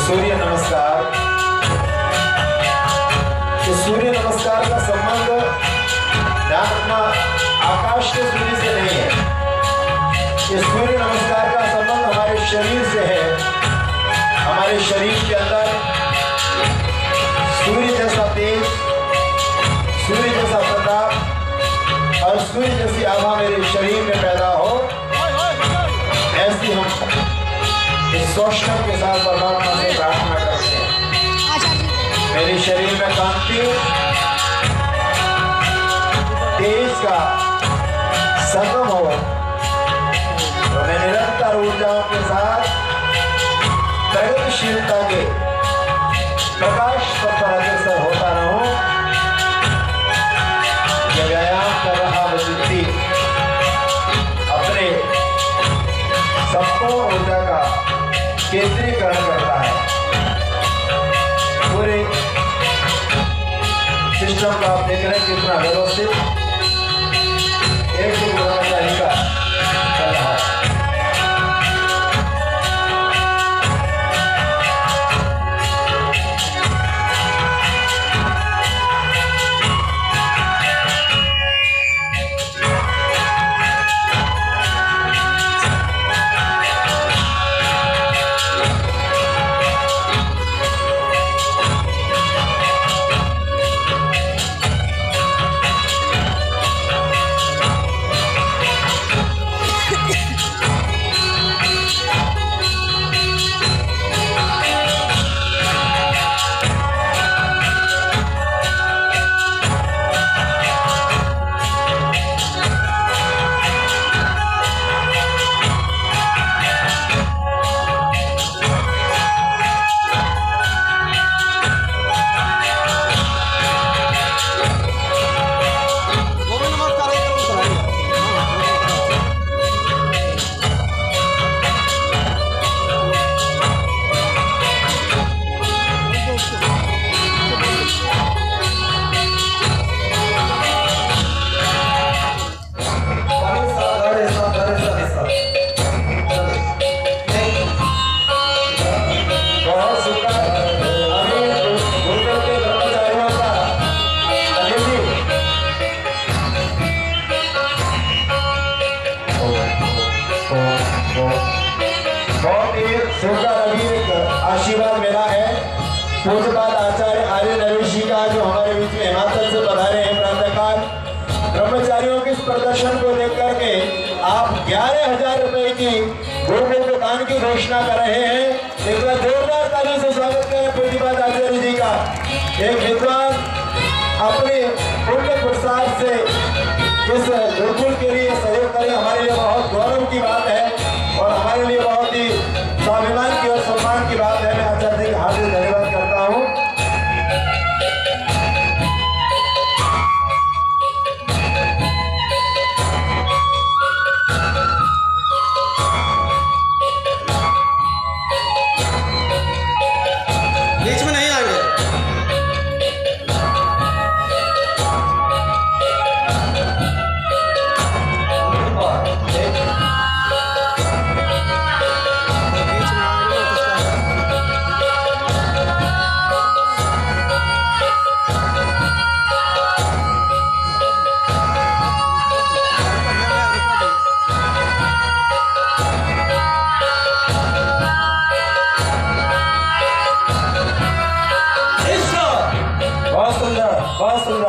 सूर्य नमस्कार। तो सूर्य नमस्कार का संबंध ध्यान रखना आकाश के सूर्य से नहीं है। ये सूर्य नमस्कार का संबंध हमारे शरीर से है। हमारे शरीर के अंदर सूर्य जैसा तेज, सूर्य जैसा प्रताप और सूर्य जैसी आभा मेरे शरीर में पैदा हो, ऐसी हम इस सौष्ठव के साथ परमात्मा से प्रार्थना करते हैं। मेरे शरीर में कांति तेज का संगम हो, तो मैं निरंतर ऊर्जाओं के साथ प्रगतिशीलता के प्रकाश पर अग्रसर होता रहूं। यह व्यायाम कर रहा व्यक्ति अपने संपूर्ण ऊर्जा का केंद्रीकरण करता है। पूरे सिस्टम का आप देख रहे हैं कितना व्यवस्थित एक तरीका चल रहा है। आशीर्वाद मेरा है पूज्यपाद आचार्य आर्य नरेश जी का, जो हमारे बीच में हिमाचल से पधारे हैं प्रातःकाल। ब्रह्मचारियों के इस प्रदर्शन को देख करके आप 11,000 रुपए की गोकुल के दान की घोषणा कर रहे हैं। एक बार जोरदार तालियों से स्वागत करें पूज्यपाद आचार्य जी का। एक विद्वान अपने पुण्य पुरुषार्थ से इस गुरुकुल के लिए सहयोग करें, हमारे लिए बहुत गौरव की बात है और हमारे लिए बहुत ही स्वाभिमान की और सम्मान की बात है। मैं आचार्य जी का हार्दिक धन्यवाद करता हूँ। बीच में नहीं आएंगे। बहुत सुंदर, बहुत सुंदर।